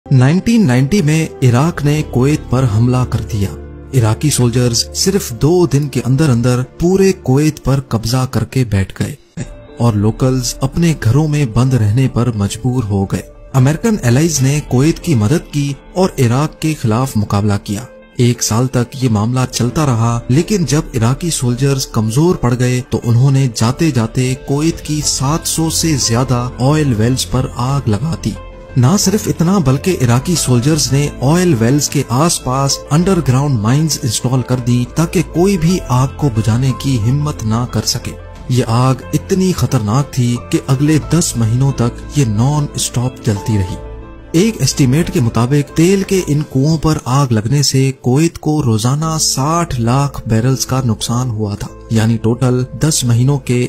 1990 में इराक ने कुवैत पर हमला कर दिया। इराकी सोल्जर्स सिर्फ 2 दिन के अंदर अंदर पूरे कुवैत पर कब्जा करके बैठ गए और लोकल्स अपने घरों में बंद रहने पर मजबूर हो गए। अमेरिकन एलाइज ने कुवैत की मदद की और इराक के खिलाफ मुकाबला किया। 1 साल तक ये मामला चलता रहा, लेकिन जब इराकी सोल्जर्स कमजोर पड़ गए तो उन्होंने जाते जाते कुवैत की 700 से ज्यादा ऑयल वेल्स पर आग लगा दी। ना सिर्फ इतना, बल्कि इराकी सोल्जर्स ने ऑयल वेल्स के आसपास अंडरग्राउंड माइंस इंस्टॉल कर दी ताकि कोई भी आग को बुझाने की हिम्मत ना कर सके। ये आग इतनी खतरनाक थी कि अगले 10 महीनों तक ये नॉन स्टॉप जलती रही। एक एस्टीमेट के मुताबिक तेल के इन कुओं पर आग लगने से कुवैत को रोजाना 60 लाख बैरल्स का नुकसान हुआ था, यानी टोटल 10 महीनों के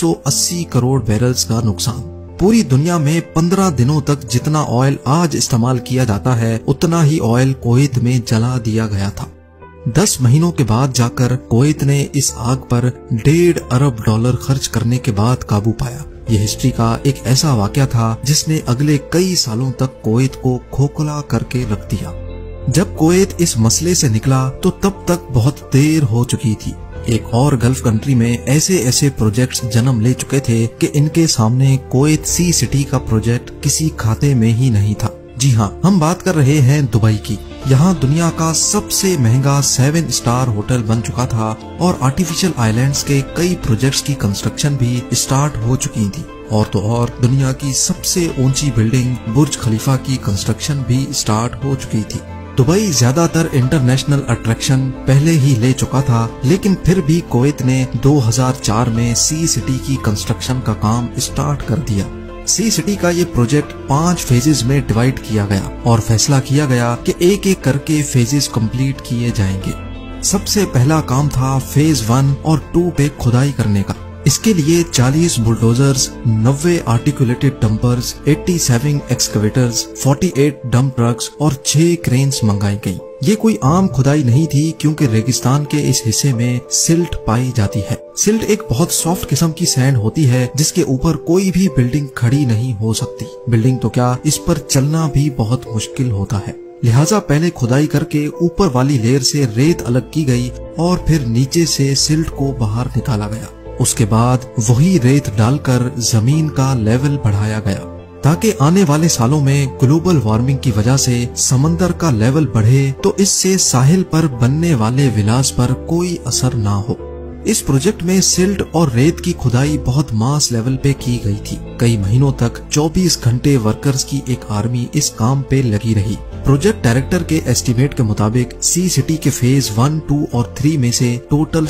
180 करोड़ बैरल्स का नुकसान। पूरी दुनिया में 15 दिनों तक जितना ऑयल आज इस्तेमाल किया जाता है उतना ही ऑयल कुवैत में जला दिया गया था। 10 महीनों के बाद जाकर कुवैत ने इस आग पर $1.5 अरब खर्च करने के बाद काबू पाया। ये हिस्ट्री का एक ऐसा वाकया था जिसने अगले कई सालों तक कुवैत को खोखला करके रख दिया। जब कुवैत इस मसले से निकला तो तब तक बहुत देर हो चुकी थी। एक और गल्फ कंट्री में ऐसे प्रोजेक्ट्स जन्म ले चुके थे कि इनके सामने कुवैत सी सिटी का प्रोजेक्ट किसी खाते में ही नहीं था। जी हाँ, हम बात कर रहे हैं दुबई की। यहाँ दुनिया का सबसे महंगा 7 स्टार होटल बन चुका था और आर्टिफिशियल आइलैंड्स के कई प्रोजेक्ट्स की कंस्ट्रक्शन भी स्टार्ट हो चुकी थी। और तो और दुनिया की सबसे ऊंची बिल्डिंग बुर्ज खलीफा की कंस्ट्रक्शन भी स्टार्ट हो चुकी थी। दुबई ज्यादातर इंटरनेशनल अट्रैक्शन पहले ही ले चुका था, लेकिन फिर भी कुवैत ने 2004 में सी सिटी की कंस्ट्रक्शन का काम स्टार्ट कर दिया। सी सिटी का ये प्रोजेक्ट 5 फेजेस में डिवाइड किया गया और फैसला किया गया कि एक एक करके फेजेस कंप्लीट किए जाएंगे। सबसे पहला काम था फेज 1 और 2 पे खुदाई करने का। इसके लिए 40 bulldozers, 90 articulated dumpers, 87 excavators, 48 dump trucks और 6 क्रेन्स मंगाई गई। ये कोई आम खुदाई नहीं थी, क्योंकि रेगिस्तान के इस हिस्से में सिल्ट पाई जाती है। सिल्ट एक बहुत सॉफ्ट किस्म की सैंड होती है जिसके ऊपर कोई भी बिल्डिंग खड़ी नहीं हो सकती। बिल्डिंग तो क्या, इस पर चलना भी बहुत मुश्किल होता है। लिहाजा पहले खुदाई करके ऊपर वाली लेयर से रेत अलग की गई और फिर नीचे से सिल्ट को बाहर निकाला गया। उसके बाद वही रेत डालकर जमीन का लेवल बढ़ाया गया ताकि आने वाले सालों में ग्लोबल वार्मिंग की वजह से समंदर का लेवल बढ़े तो इससे साहिल पर बनने वाले विलास पर कोई असर ना हो। इस प्रोजेक्ट में सिल्ट और रेत की खुदाई बहुत मास लेवल पे की गई थी। कई महीनों तक 24 घंटे वर्कर्स की एक आर्मी इस काम पे लगी रही। प्रोजेक्ट डायरेक्टर के एस्टीमेट के मुताबिक सी सिटी के फेज 1, 2 और 3 में से total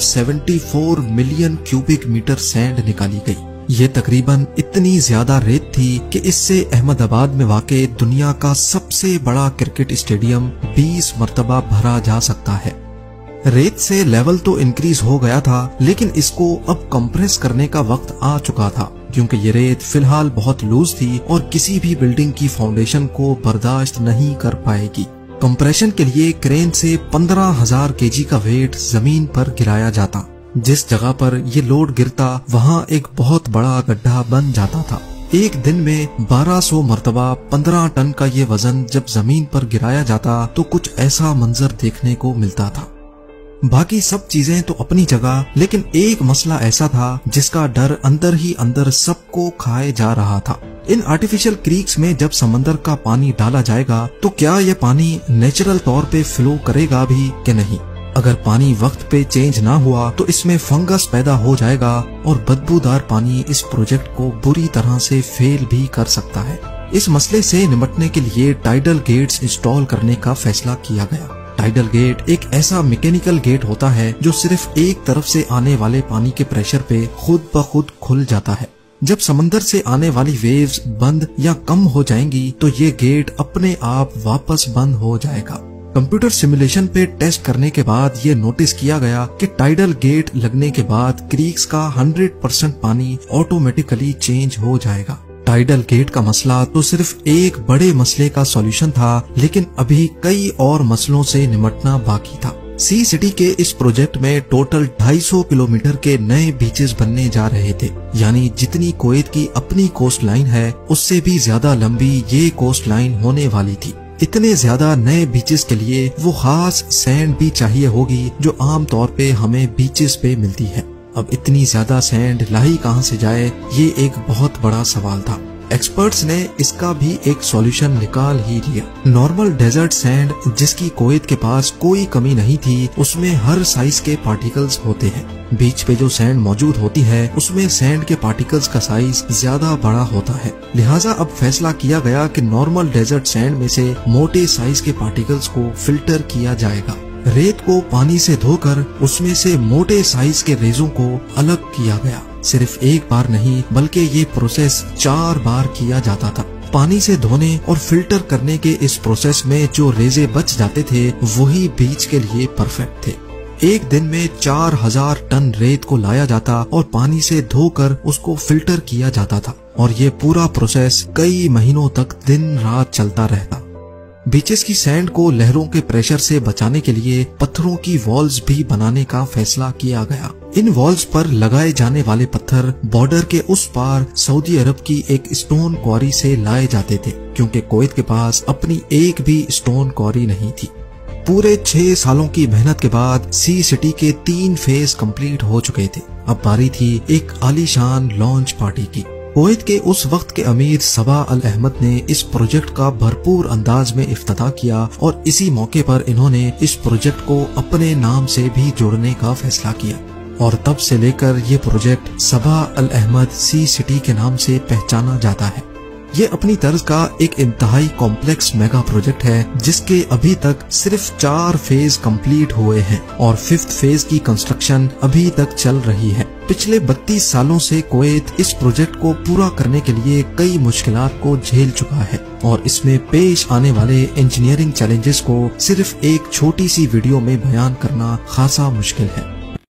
74 million cubic metre sand निकाली गई। ये तकरीबन इतनी ज्यादा रेत थी कि इससे अहमदाबाद में वाक़े दुनिया का सबसे बड़ा क्रिकेट स्टेडियम 20 मरतबा भरा जा सकता है। रेत से लेवल तो इंक्रीज हो गया था, लेकिन इसको अब कंप्रेस करने का वक्त आ चुका था, क्योंकि ये रेत फिलहाल बहुत लूज थी और किसी भी बिल्डिंग की फाउंडेशन को बर्दाश्त नहीं कर पाएगी। कंप्रेशन के लिए क्रेन से 15,000 केजी का वेट जमीन पर गिराया जाता। जिस जगह पर ये लोड गिरता वहाँ एक बहुत बड़ा गड्ढा बन जाता था। एक दिन में 1200 मरतबा 15 टन का ये वजन जब जमीन पर गिराया जाता तो कुछ ऐसा मंजर देखने को मिलता था। बाकी सब चीजें तो अपनी जगह, लेकिन एक मसला ऐसा था जिसका डर अंदर ही अंदर सबको खाए जा रहा था। इन आर्टिफिशियल क्रीक्स में जब समंदर का पानी डाला जाएगा तो क्या यह पानी नेचुरल तौर पे फ्लो करेगा भी कि नहीं। अगर पानी वक्त पे चेंज ना हुआ तो इसमें फंगस पैदा हो जाएगा और बदबूदार पानी इस प्रोजेक्ट को बुरी तरह से फेल भी कर सकता है। इस मसले से निपटने के लिए टाइडल गेट्स इंस्टॉल करने का फैसला किया गया। टाइडल गेट एक ऐसा मैकेनिकल गेट होता है जो सिर्फ एक तरफ से आने वाले पानी के प्रेशर पे खुद ब खुद खुल जाता है। जब समंदर से आने वाली वेव्स बंद या कम हो जाएंगी तो ये गेट अपने आप वापस बंद हो जाएगा। कंप्यूटर सिमुलेशन पे टेस्ट करने के बाद ये नोटिस किया गया कि टाइडल गेट लगने के बाद क्रीक्स का 100% पानी ऑटोमेटिकली चेंज हो जाएगा। टाइडल गेट का मसला तो सिर्फ एक बड़े मसले का सॉल्यूशन था, लेकिन अभी कई और मसलों से निपटना बाकी था। सी सिटी के इस प्रोजेक्ट में टोटल 250 किलोमीटर के नए बीचेस बनने जा रहे थे, यानी जितनी कुवैत की अपनी कोस्ट लाइन है उससे भी ज्यादा लंबी ये कोस्ट लाइन होने वाली थी। इतने ज्यादा नए बीचेस के लिए वो खास सैंड भी चाहिए होगी जो आम तौर पे हमें बीचेस पे मिलती है। अब इतनी ज्यादा सैंड लाई कहां से जाए, ये एक बहुत बड़ा सवाल था। एक्सपर्ट्स ने इसका भी एक सॉल्यूशन निकाल ही लिया। नॉर्मल डेजर्ट सैंड जिसकी कुवैत के पास कोई कमी नहीं थी, उसमें हर साइज के पार्टिकल्स होते हैं। बीच पे जो सैंड मौजूद होती है उसमें सैंड के पार्टिकल्स का साइज ज्यादा बड़ा होता है। लिहाजा अब फैसला किया गया कि नॉर्मल डेजर्ट सैंड में से मोटे साइज के पार्टिकल्स को फिल्टर किया जाएगा। रेत को पानी से धोकर उसमें से मोटे साइज के रेजों को अलग किया गया। सिर्फ एक बार नहीं बल्कि ये प्रोसेस 4 बार किया जाता था। पानी से धोने और फिल्टर करने के इस प्रोसेस में जो रेजे बच जाते थे वही बीच के लिए परफेक्ट थे। एक दिन में 4000 टन रेत को लाया जाता और पानी से धोकर उसको फिल्टर किया जाता था और ये पूरा प्रोसेस कई महीनों तक दिन रात चलता रहता। बीचेस की सैंड को लहरों के प्रेशर से बचाने के लिए पत्थरों की वॉल्स भी बनाने का फैसला किया गया। इन वॉल्स पर लगाए जाने वाले पत्थर बॉर्डर के उस पार सऊदी अरब की एक स्टोन क्वारी से लाए जाते थे, क्योंकि कुवैत के पास अपनी एक भी स्टोन क्वारी नहीं थी। पूरे 6 सालों की मेहनत के बाद सी सिटी के 3 फेज कंप्लीट हो चुके थे। अब बारी थी एक आलीशान लॉन्च पार्टी की। कुवैत के उस वक्त के अमीर सबा अल अहमद ने इस प्रोजेक्ट का भरपूर अंदाज में इफ्तिताह किया और इसी मौके पर इन्होंने इस प्रोजेक्ट को अपने नाम से भी जोड़ने का फैसला किया और तब से लेकर ये project Sabah Al Ahmad Sea City के नाम से पहचाना जाता है। ये अपनी तर्ज का एक इंतहाई कॉम्प्लेक्स मेगा प्रोजेक्ट है जिसके अभी तक सिर्फ 4 फेज कंप्लीट हुए हैं और 5th फेज की कंस्ट्रक्शन अभी तक चल रही है। पिछले 32 सालों से कुवैत इस प्रोजेक्ट को पूरा करने के लिए कई मुश्किलात को झेल चुका है और इसमें पेश आने वाले इंजीनियरिंग चैलेंजेस को सिर्फ एक छोटी सी वीडियो में बयान करना खासा मुश्किल है।